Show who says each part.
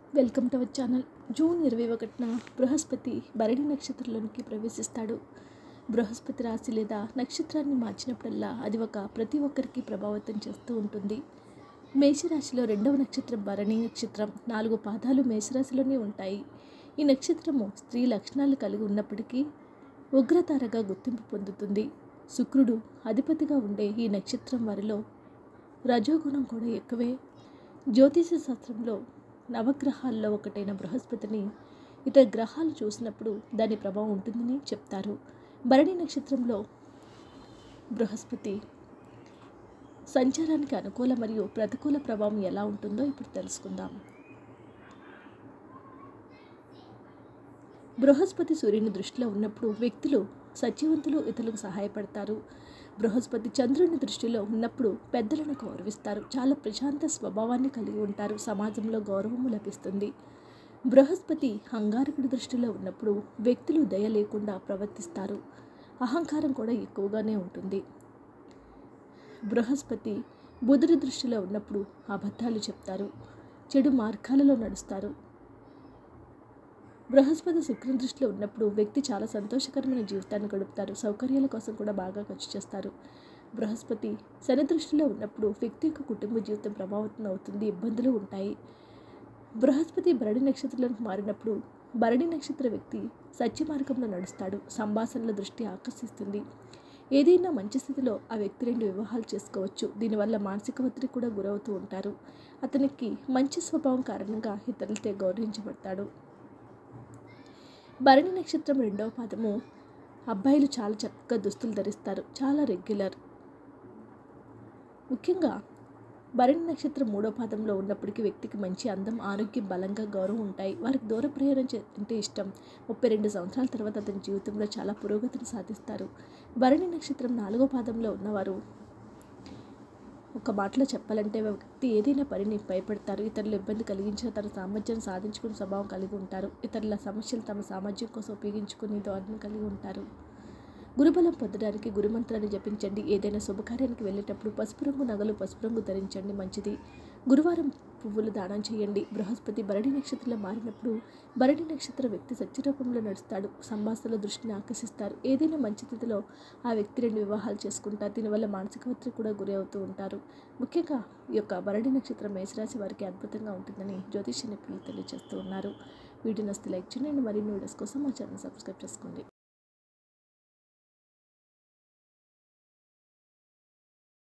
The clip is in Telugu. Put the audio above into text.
Speaker 1: Welcome to our channel. June 21న బృహస్పతి భరణి నక్షత్రంలోనికి ప్రవేశిస్తాడు. బృహస్పతి రాశి లేదా నక్షత్రాన్ని మార్చినప్పుడల్లా అది ప్రతి ఒక్కరికి ప్రభావితం చేస్తూ ఉంటుంది. మేషరాశిలో 2వ నక్షత్రం భరణి నక్షత్రం. 4 పాదాలు మేషరాశిలోనే ఉంటాయి. ఈ నక్షత్రము స్త్రీ లక్షణాలు కలిగి ఉన్నప్పటికీ ఉగ్రతారగా గుర్తింపు పొందుతుంది. శుక్రుడు అధిపతిగా ఉండే ఈ నక్షత్రం వారిలో రజోగుణం కూడా ఎక్కువే. జ్యోతిష శాస్త్రంలో నవగ్రహాల్లో ఒకటైన బృహస్పతిని ఇతర గ్రహాలు చూసినప్పుడు దాని ప్రభావం ఉంటుందని చెప్తారు. భరణి నక్షత్రంలో బృహస్పతి సంచారానికి అనుకూల మరియు ప్రతికూల ప్రభావం ఎలా ఉంటుందో ఇప్పుడు తెలుసుకుందాం. బృహస్పతి సూర్యుని దృష్టిలో ఉన్నప్పుడు వ్యక్తులు సత్యవంతులు, ఇతరులకు సహాయపడతారు. బృహస్పతి చంద్రుని దృష్టిలో ఉన్నప్పుడు పెద్దలను గౌరవిస్తారు. చాలా ప్రశాంత స్వభావాన్ని కలిగి ఉంటారు. సమాజంలో గౌరవము లభిస్తుంది. బృహస్పతి అంగారకుడి దృష్టిలో ఉన్నప్పుడు వ్యక్తులు దయ లేకుండా ప్రవర్తిస్తారు. అహంకారం కూడా ఎక్కువగానే ఉంటుంది. బృహస్పతి బుధుడి దృష్టిలో ఉన్నప్పుడు అబద్ధాలు చెప్తారు. చెడు మార్గాలలో నడుస్తారు. బృహస్పతి శుక్రుని దృష్టిలో ఉన్నప్పుడు వ్యక్తి చాలా సంతోషకరమైన జీవితాన్ని గడుపుతారు. సౌకర్యాల కోసం కూడా బాగా ఖర్చు చేస్తారు. బృహస్పతి శని దృష్టిలో ఉన్నప్పుడు వ్యక్తి యొక్క కుటుంబ జీవితం ప్రభావితం అవుతుంది. ఇబ్బందులు ఉంటాయి. బృహస్పతి భరణి నక్షత్రంలోకి మారినప్పుడు భరణి నక్షత్ర వ్యక్తి సత్య మార్గంలో నడుస్తాడు. సంభాషణల దృష్టి ఆకర్షిస్తుంది. ఏదైనా మంచి స్థితిలో ఆ వ్యక్తి 2 వివాహాలు చేసుకోవచ్చు. దీనివల్ల మానసిక ఒత్తిడి కూడా గురవుతూ ఉంటారు. అతనికి మంచి స్వభావం కారణంగా ఇతరులతో గౌరవించబడతాడు. భరణి నక్షత్రం 2వ పాదము. అబ్బాయిలు చాలా చక్కగా దుస్తులు ధరిస్తారు. చాలా రెగ్యులర్. ముఖ్యంగా భరణి నక్షత్రం 3వ పాదంలో ఉన్నప్పటికీ వ్యక్తికి మంచి అందం, ఆరోగ్యం, బలంగా గౌరవం ఉంటాయి. వారికి దూర ప్రయాణం అంటే ఇష్టం. 32 సంవత్సరాల తర్వాత అతని జీవితంలో చాలా పురోగతిని సాధిస్తారు. భరణి నక్షత్రం 4వ పాదంలో ఉన్నవారు ఒక మాటలో చెప్పాలంటే వ్యక్తి ఏదైనా పనిని భయపడతారు. ఇతరులు ఇబ్బంది కలిగించిన తన సామర్థ్యాన్ని సాధించుకునే స్వభావం కలిగి ఉంటారు. ఇతరుల సమస్యలు తమ సామర్థ్యం కోసం ఉపయోగించుకునే ధోరణి కలిగి ఉంటారు. గురుబలం పొందడానికి గురుమంత్రాన్ని జపించండి. ఏదైనా శుభకార్యానికి వెళ్ళేటప్పుడు పసుపు రంగు నగలు, పసుపు రంగు ధరించండి, మంచిది. గురువారం పువ్వులు దానం చేయండి. బృహస్పతి భరణి నక్షత్రంలో మారినప్పుడు భరణి నక్షత్ర వ్యక్తి సత్యరూపంలో నడుస్తాడు. సంభాషణల దృష్టిని ఆకర్షిస్తారు. ఏదైనా మంచి స్థితిలో ఆ వ్యక్తి 2 వివాహాలు చేసుకుంటారు. దీనివల్ల మానసిక ఒత్తిడి కూడా గురి అవుతూ ఉంటారు. ముఖ్యంగా ఈ యొక్క భరణి నక్షత్రం మేషరాశి వారికి అద్భుతంగా ఉంటుందని జ్యోతిష నిపుణులు తెలియజేస్తూ ఉన్నారు. వీడియో నచ్చితే లైక్ చేయండి. మరిన్ని వీడియోస్ కోసం మా ఛానల్ సబ్స్క్రైబ్ చేసుకోండి.